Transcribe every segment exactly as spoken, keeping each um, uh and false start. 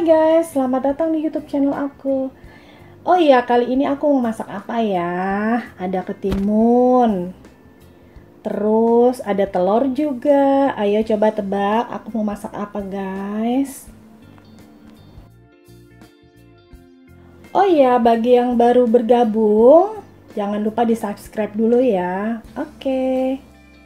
guys, selamat datang di YouTube channel aku. Oh iya, kali ini aku mau masak apa ya? Ada ketimun, terus ada telur juga. Ayo coba tebak, aku mau masak apa guys? Oh iya, bagi yang baru bergabung, jangan lupa di subscribe dulu ya. Oke.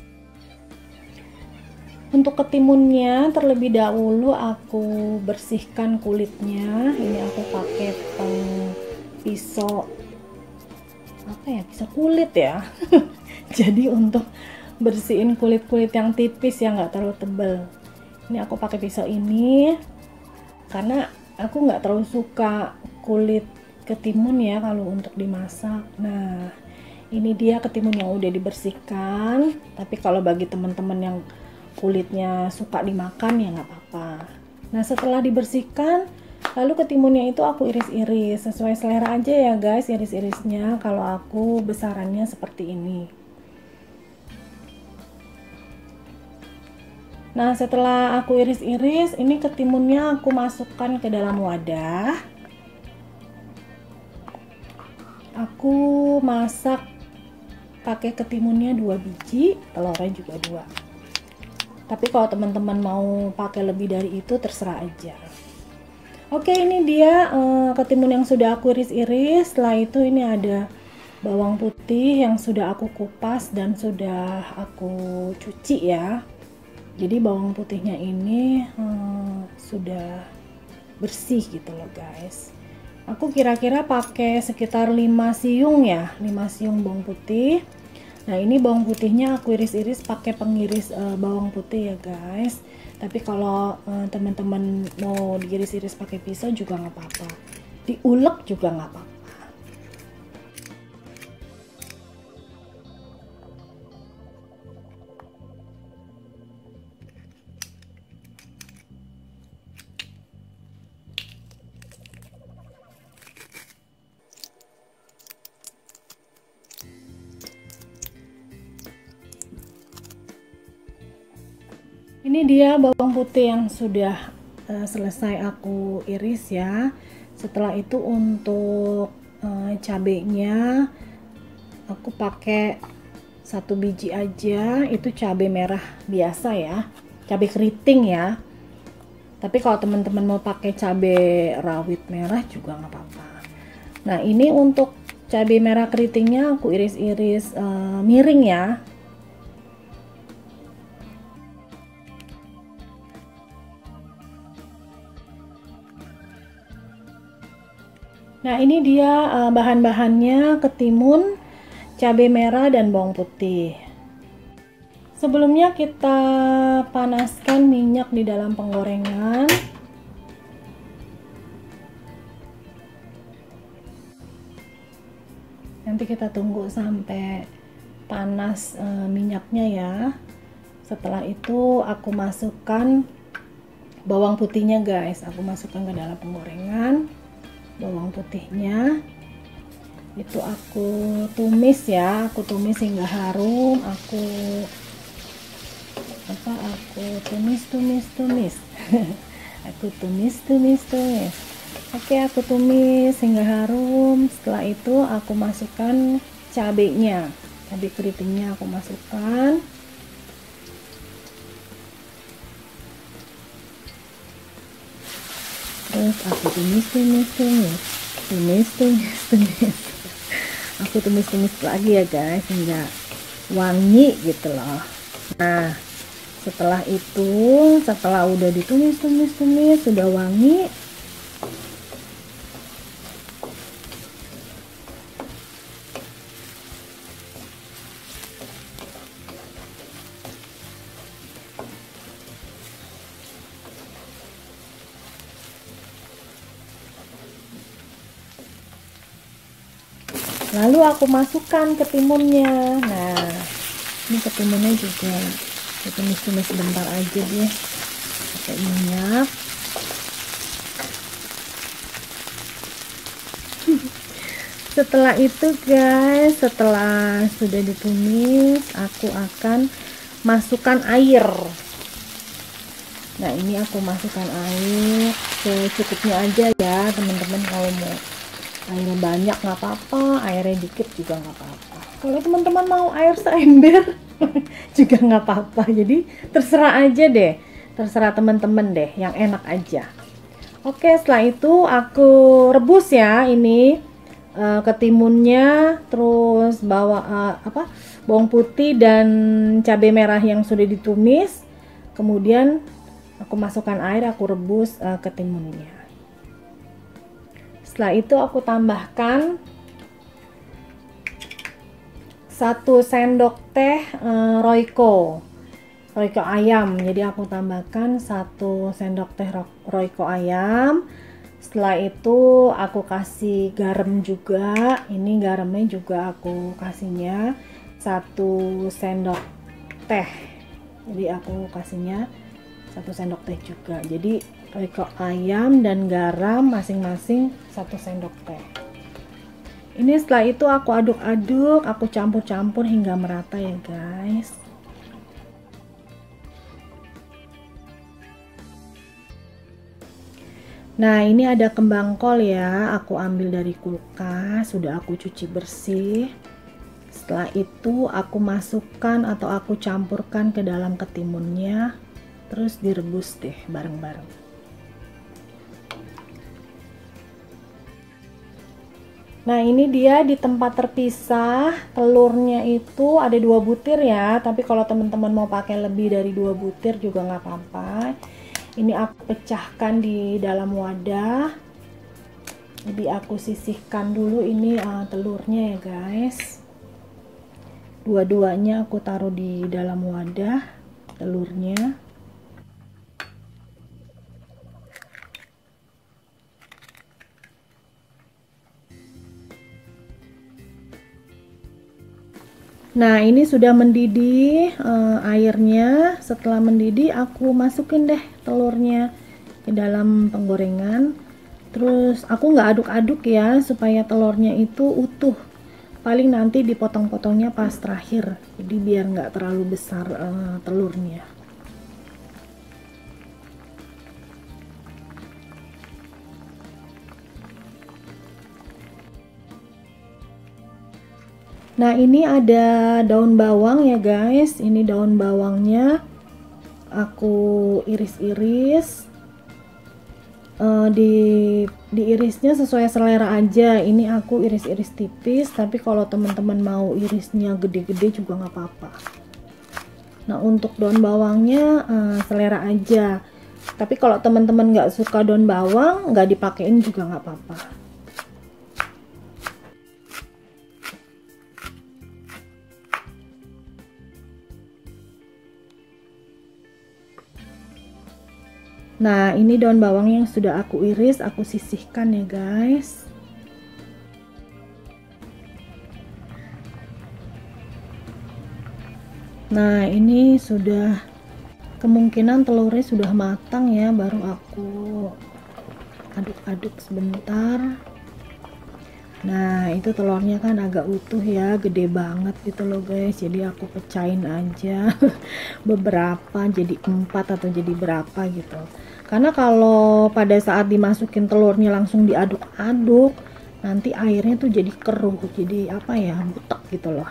Untuk ketimunnya terlebih dahulu aku bersihkan kulitnya. Ini aku pakai pisau apa ya, pisau kulit ya. Jadi untuk bersihin kulit-kulit yang tipis yang nggak terlalu tebal, ini aku pakai pisau ini karena aku nggak terlalu suka kulit ketimun ya kalau untuk dimasak. Nah, ini dia ketimun yang udah dibersihkan. Tapi kalau bagi teman-teman yang kulitnya suka dimakan ya nggak apa-apa. Nah, setelah dibersihkan, lalu ketimunnya itu aku iris-iris sesuai selera aja ya guys, iris-irisnya. Kalau aku besarannya seperti ini. Nah, setelah aku iris-iris, ini ketimunnya aku masukkan ke dalam wadah. Aku masak pakai ketimunnya dua biji, telurnya juga dua. Tapi kalau teman-teman mau pakai lebih dari itu terserah aja. Oke, ini dia uh, ketimun yang sudah aku iris-iris. Setelah itu ini ada bawang putih yang sudah aku kupas dan sudah aku cuci ya. Jadi bawang putihnya ini uh, sudah bersih gitu loh guys. Aku kira-kira pakai sekitar lima siung ya, lima siung bawang putih. Nah, ini bawang putihnya aku iris-iris pakai pengiris uh, bawang putih ya guys. Tapi kalau uh, teman-teman mau diiris-iris pakai pisau juga nggak apa-apa. Diulek juga nggak apa-apa. Ini dia bawang putih yang sudah uh, selesai aku iris ya. Setelah itu untuk uh, cabenya aku pakai satu biji aja. Itu cabai merah biasa ya, cabai keriting ya. Tapi kalau teman-teman mau pakai cabai rawit merah juga nggak apa-apa. Nah, ini untuk cabai merah keritingnya aku iris-iris uh, miring ya. Nah, ini dia uh, bahan-bahannya: ketimun, cabai merah, dan bawang putih. Sebelumnya kita panaskan minyak di dalam penggorengan. Nanti kita tunggu sampai panas uh, minyaknya ya. Setelah itu aku masukkan bawang putihnya guys. Aku masukkan ke dalam penggorengan. Bawang putihnya itu aku tumis ya, aku tumis hingga harum. Aku apa aku tumis tumis tumis aku tumis tumis tumis oke, aku tumis hingga harum. Setelah itu aku masukkan cabenya, cabai keritingnya aku masukkan. Terus aku tumis tumis tumis tumis tumis tumis aku tumis tumis lagi ya guys hingga wangi gitu loh. Nah, setelah itu, setelah udah ditumis tumis tumis sudah wangi, lalu aku masukkan ketimunnya. Nah, ini ketimunnya juga ditumis-tumis sebentar aja deh pakai minyak. Setelah itu guys, setelah sudah ditumis, aku akan masukkan air. Nah ini aku masukkan air secukupnya aja ya teman-teman. Kalau mau airnya banyak nggak apa-apa, airnya dikit juga nggak apa-apa. Kalau teman-teman mau air seember juga nggak apa-apa. Jadi terserah aja deh, terserah teman-teman deh, yang enak aja. Oke, setelah itu aku rebus ya ini uh, ketimunnya, terus bawa uh, apa bawang putih dan cabai merah yang sudah ditumis. Kemudian aku masukkan air, aku rebus uh, ketimunnya. Setelah itu aku tambahkan satu sendok teh uh, Royco Royco ayam. Jadi aku tambahkan satu sendok teh Royco ayam. Setelah itu aku kasih garam juga. Ini garamnya juga aku kasihnya satu sendok teh. Jadi aku kasihnya satu sendok teh juga. Jadi Royco ayam dan garam masing-masing satu sendok teh. Ini setelah itu aku aduk-aduk, aku campur-campur hingga merata ya guys. Nah ini ada kembang kol ya, aku ambil dari kulkas, sudah aku cuci bersih. Setelah itu aku masukkan atau aku campurkan ke dalam ketimunnya, terus direbus deh bareng-bareng. Nah ini dia di tempat terpisah, telurnya itu ada dua butir ya, tapi kalau teman-teman mau pakai lebih dari dua butir juga nggak apa-apa. Ini aku pecahkan di dalam wadah, jadi aku sisihkan dulu ini uh, telurnya ya guys. Dua-duanya aku taruh di dalam wadah telurnya. Nah ini sudah mendidih uh, airnya. Setelah mendidih aku masukin deh telurnya ke dalam penggorengan. Terus aku nggak aduk-aduk ya, supaya telurnya itu utuh. Paling nanti dipotong-potongnya pas terakhir, jadi biar nggak terlalu besar uh, telurnya. Nah ini ada daun bawang ya guys, ini daun bawangnya aku iris-iris, uh, di diirisnya sesuai selera aja. Ini aku iris-iris tipis, tapi kalau teman-teman mau irisnya gede-gede juga nggak apa-apa. Nah untuk daun bawangnya uh, selera aja, tapi kalau teman-teman nggak suka daun bawang nggak dipakein juga nggak apa-apa. Nah ini daun bawang yang sudah aku iris, aku sisihkan ya guys. Nah ini sudah, kemungkinan telurnya sudah matang ya, baru aku aduk-aduk sebentar. Nah itu telurnya kan agak utuh ya, gede banget gitu loh guys, jadi aku pecahin aja beberapa, jadi empat atau jadi berapa gitu. Karena kalau pada saat dimasukin telurnya langsung diaduk-aduk, nanti airnya tuh jadi keruh, jadi apa ya, butek gitu loh.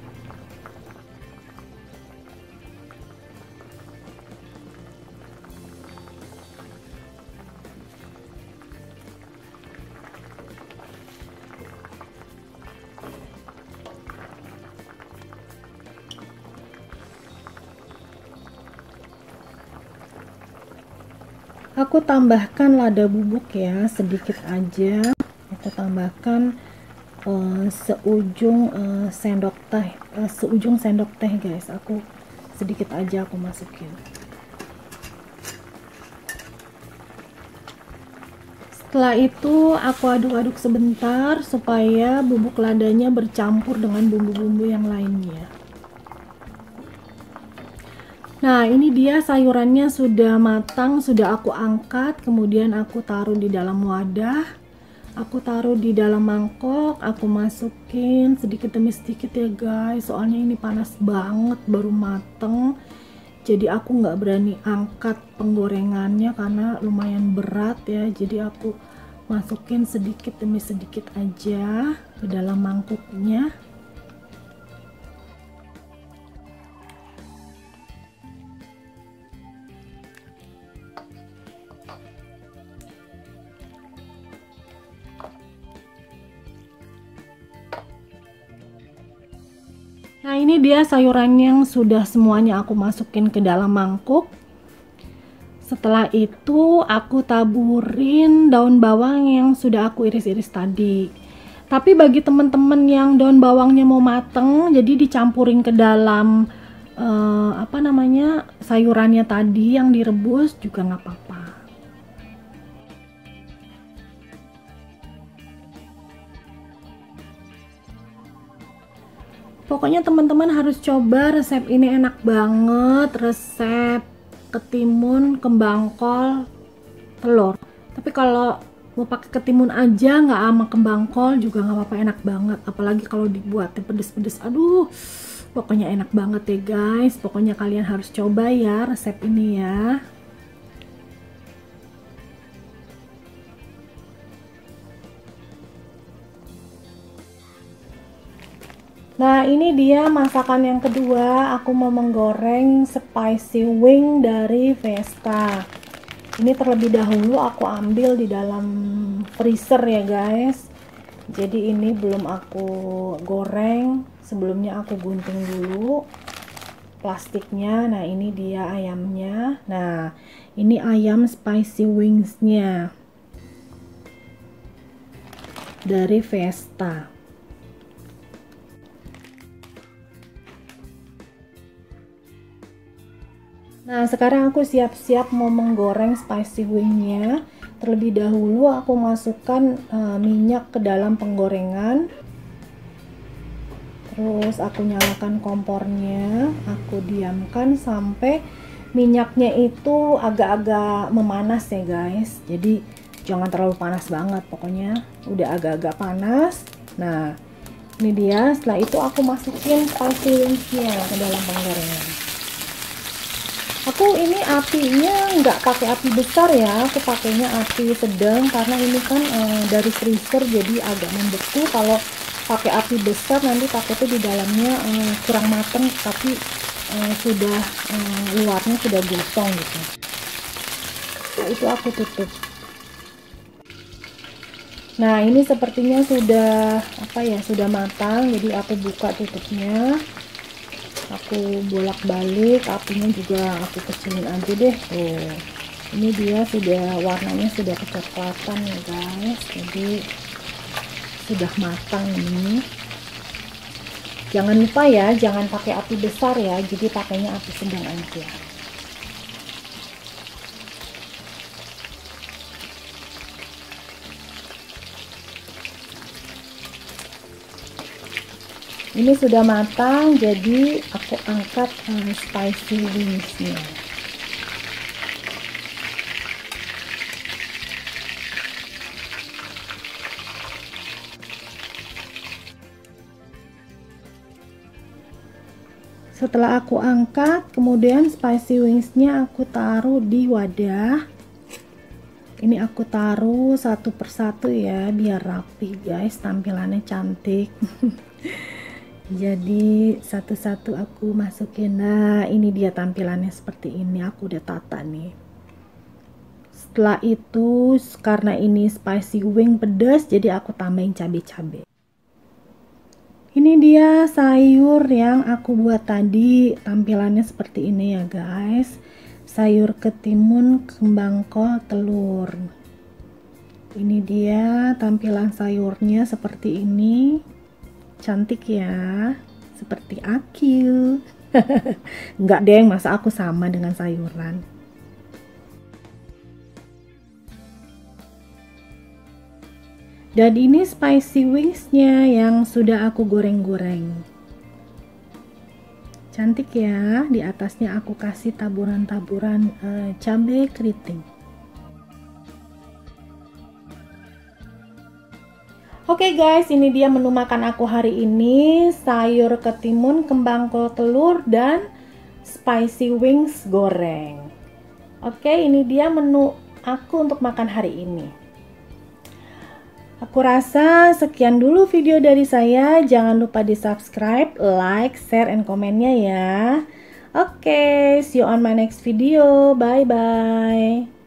Aku tambahkan lada bubuk ya, sedikit aja. Aku tambahkan uh, seujung uh, sendok teh, uh, seujung sendok teh guys. Aku sedikit aja aku masukin. Setelah itu aku aduk-aduk sebentar supaya bubuk ladanya bercampur dengan bumbu-bumbu yang lainnya. Nah ini dia sayurannya sudah matang, sudah aku angkat, kemudian aku taruh di dalam wadah, aku taruh di dalam mangkok, aku masukin sedikit demi sedikit ya guys, soalnya ini panas banget, baru mateng. jadi aku nggak berani angkat penggorengannya karena lumayan berat ya. Jadi aku masukin sedikit demi sedikit aja ke dalam mangkuknya. Nah, ini dia sayuran yang sudah semuanya aku masukin ke dalam mangkuk. Setelah itu aku taburin daun bawang yang sudah aku iris-iris tadi. Tapi bagi teman-teman yang daun bawangnya mau mateng, jadi dicampurin ke dalam eh, apa namanya sayurannya tadi yang direbus juga nggak apa-apa. Pokoknya teman-teman harus coba resep ini, enak banget, resep ketimun kembang kol telur. Tapi kalau mau pakai ketimun aja nggak sama kembang kol juga nggak apa-apa, enak banget. Apalagi kalau dibuatin pedes-pedes, aduh, pokoknya enak banget deh guys. Pokoknya kalian harus coba ya resep ini ya. Nah, ini dia masakan yang kedua. Aku mau menggoreng spicy wing dari Vesta. Ini terlebih dahulu aku ambil di dalam freezer ya guys. Jadi ini belum aku goreng. Sebelumnya aku gunting dulu plastiknya. Nah, ini dia ayamnya. Nah, ini ayam spicy wingsnya dari Vesta. Nah, sekarang aku siap-siap mau menggoreng spicy wingnya. Terlebih dahulu aku masukkan uh, minyak ke dalam penggorengan. Terus aku nyalakan kompornya, aku diamkan sampai minyaknya itu agak-agak memanas ya guys. Jadi jangan terlalu panas banget, pokoknya udah agak-agak panas. Nah, ini dia. Setelah itu aku masukin spicy wingsnya ke dalam penggorengan. Aku ini apinya nggak pakai api besar ya, aku pakainya api sedang karena ini kan e, dari freezer jadi agak membeku. Kalau pakai api besar nanti takutnya di dalamnya e, kurang mateng, tapi e, sudah e, luarnya sudah gosong gitu. Nah, itu aku tutup. Nah, ini sepertinya sudah apa ya, sudah matang, jadi aku buka tutupnya. Aku bolak-balik, apinya juga aku kecilin aja deh. Tuh, ini dia sudah warnanya sudah kecoklatan ya guys, jadi sudah matang ini. Jangan lupa ya, jangan pakai api besar ya, jadi pakainya api sedang aja. Ini sudah matang, jadi aku angkat um, spicy wingsnya. Setelah aku angkat, kemudian spicy wingsnya aku taruh di wadah. Ini aku taruh satu persatu ya, biar rapi guys, tampilannya cantik. Jadi satu-satu aku masukin. Nah, ini dia tampilannya seperti ini, aku udah tata nih. Setelah itu karena ini spicy wing pedas, jadi aku tambahin cabai-cabai. Ini dia sayur yang aku buat tadi, tampilannya seperti ini ya guys. Sayur ketimun kembang kol telur. Ini dia tampilan sayurnya seperti ini. Cantik ya, seperti Akil. Enggak deng, masa aku sama dengan sayuran. Dan ini spicy wingsnya yang sudah aku goreng-goreng. Cantik ya, di atasnya aku kasih taburan-taburan uh, cabai keriting. Oke okay guys, ini dia menu makan aku hari ini. Sayur ketimun kembang kol telur dan spicy wings goreng. Oke, ini dia menu aku untuk makan hari ini. Aku rasa sekian dulu video dari saya. Jangan lupa di subscribe, like, share, and komennya ya. Oke, see you on my next video. Bye bye.